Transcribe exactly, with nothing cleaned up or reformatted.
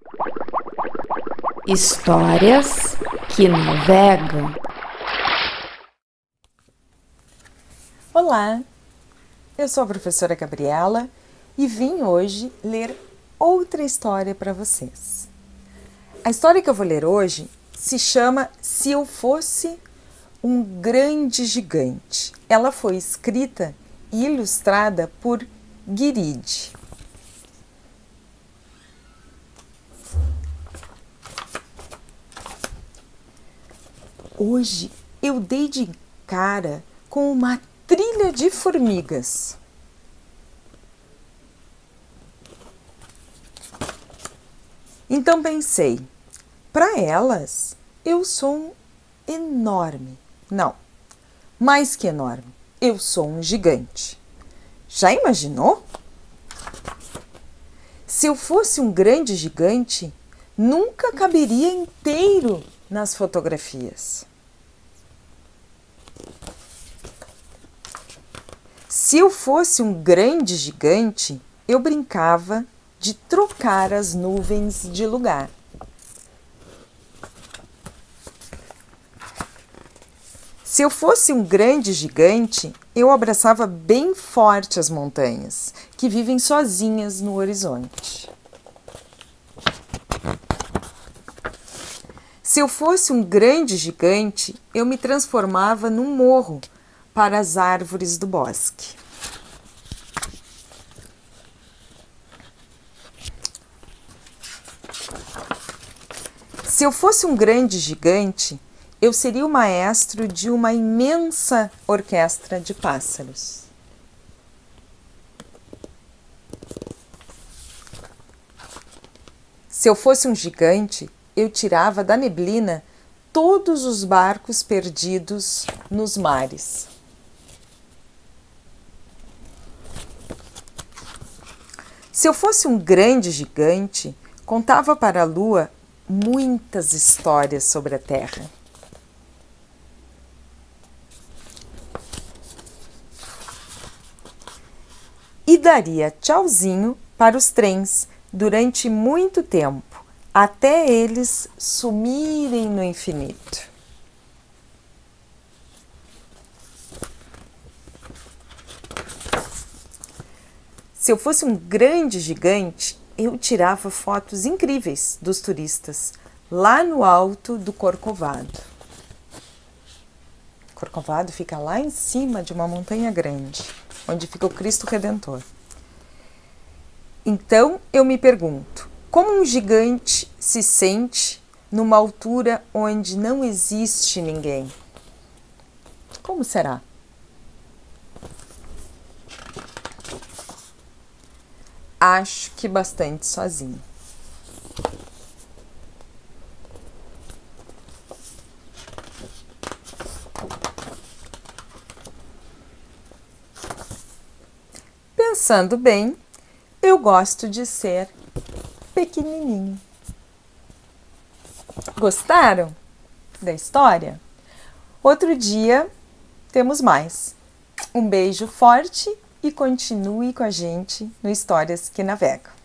Histórias que navegam. Olá, eu sou a professora Gabriela e vim hoje ler outra história para vocês. A história que eu vou ler hoje se chama Se Eu Fosse um Grande Gigante. Ela foi escrita e ilustrada por Guiride. Hoje eu dei de cara com uma trilha de formigas. Então pensei, para elas eu sou um enorme, não, mais que enorme, eu sou um gigante. Já imaginou? Se eu fosse um grande gigante, nunca caberia inteiro nas fotografias. Se eu fosse um grande gigante, eu brincava de trocar as nuvens de lugar. Se eu fosse um grande gigante, eu abraçava bem forte as montanhas, que vivem sozinhas no horizonte. Se eu fosse um grande gigante, eu me transformava num morro para as árvores do bosque. Se eu fosse um grande gigante, eu seria o maestro de uma imensa orquestra de pássaros. Se eu fosse um gigante, eu tirava da neblina todos os barcos perdidos nos mares. Se eu fosse um grande gigante, contava para a lua muitas histórias sobre a Terra. E daria tchauzinho para os trens durante muito tempo, até eles sumirem no infinito. Se eu fosse um grande gigante, eu tirava fotos incríveis dos turistas lá no alto do Corcovado. Corcovado fica lá em cima de uma montanha grande, onde fica o Cristo Redentor. Então eu me pergunto, como um gigante se sente numa altura onde não existe ninguém? Como será? Acho que bastante sozinho. Pensando bem, eu gosto de ser pequenininho. Gostaram da história? Outro dia temos mais. Um beijo forte e continue com a gente no Histórias que Navegam.